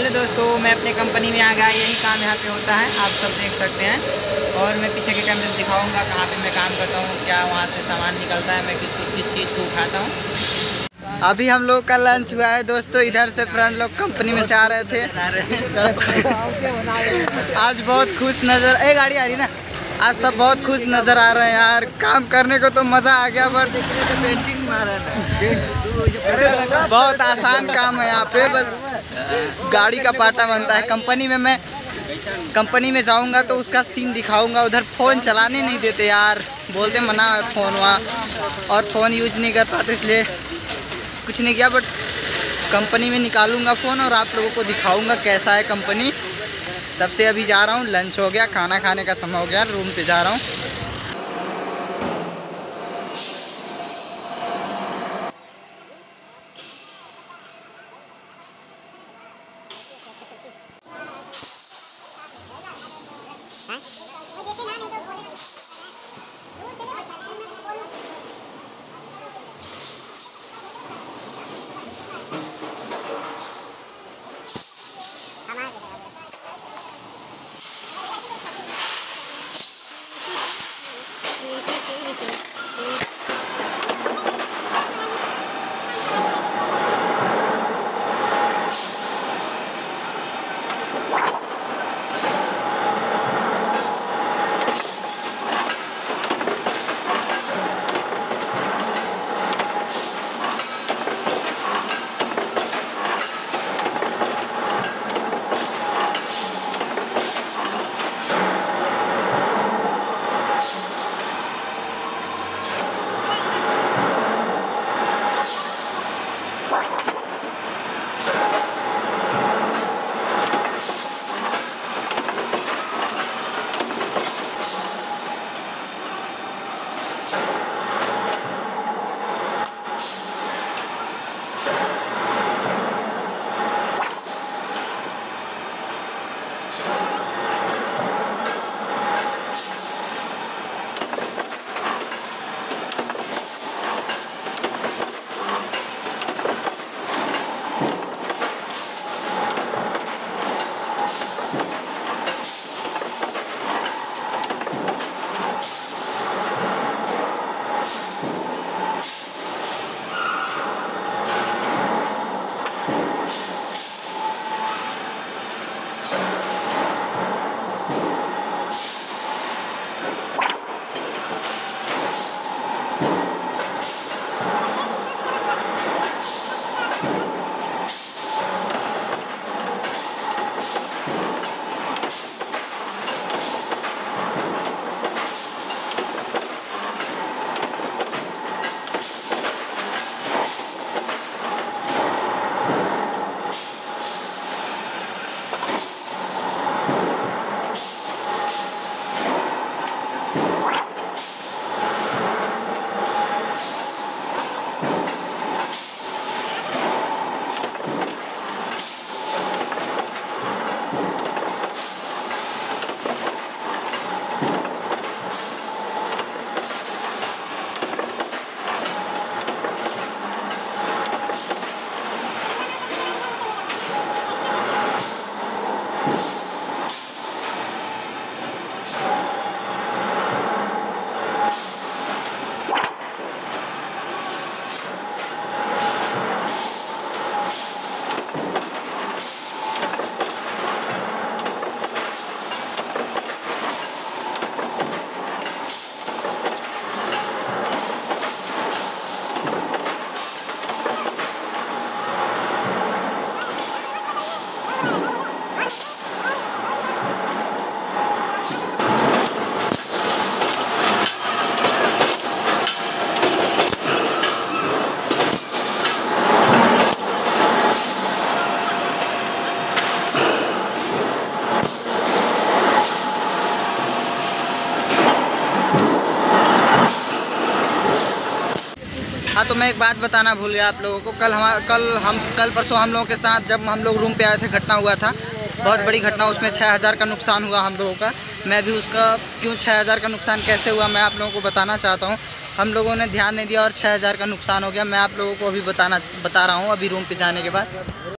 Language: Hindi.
हेलो दोस्तों, मैं अपने कंपनी में आ गया। यही काम यहाँ पे होता है, आप सब देख सकते हैं। और मैं पीछे के कैमरे से दिखाऊंगा कहाँ पे मैं काम करता हूँ, क्या वहाँ से सामान निकलता है, मैं किस चीज़ को उठाता हूँ। अभी हम लोग का लंच हुआ है दोस्तों। इधर से फ्रेंड लोग कंपनी में से आ रहे थे। आज बहुत खुश नज़र, एक गाड़ी आ रही ना, आज सब बहुत खुश नज़र आ रहे हैं यार। काम करने को तो मज़ा आ गया, बट पेंटिंग मारा था। बहुत आसान काम है यहाँ पे, बस गाड़ी का पाटा बनता है। कंपनी में जाऊँगा तो उसका सीन दिखाऊंगा। उधर फ़ोन चलाने नहीं देते यार, बोलते मना है फ़ोन वहाँ, और फ़ोन यूज नहीं कर पाते, इसलिए कुछ नहीं किया। बट कंपनी में निकालूंगा फ़ोन और आप लोगों को दिखाऊंगा कैसा है कंपनी। तब से अभी जा रहा हूँ, लंच हो गया, खाना खाने का समय हो गया, रूम पे जा रहा हूँ। हाँ, तो मैं एक बात बताना भूल गया आप लोगों को। कल परसों हम लोगों के साथ जब हम लोग रूम पे आए थे, घटना हुआ था, बहुत बड़ी घटना। उसमें 6000 का नुकसान हुआ हम लोगों का। मैं भी उसका क्यों 6000 का नुकसान कैसे हुआ मैं आप लोगों को बताना चाहता हूँ। हम लोगों ने ध्यान नहीं दिया और 6000 का नुकसान हो गया। मैं आप लोगों को अभी बता रहा हूँ, अभी रूम पे जाने के बाद।